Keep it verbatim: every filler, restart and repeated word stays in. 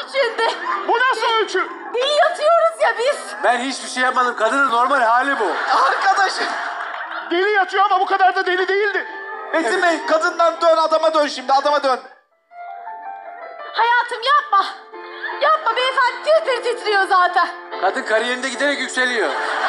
ölçüldü. Bu nasıl ölçü? Deli yatıyoruz ya biz. Ben hiçbir şey yapmadım. Kadının normal hali bu. Arkadaşım. Deli yatıyor ama bu kadar da deli değildi. Metin Bey kadından dön adama dön şimdi adama dön. Hayatım yapma. Yapma beyefendi tir tir titriyor zaten. Kadın kariyerinde giderek yükseliyor.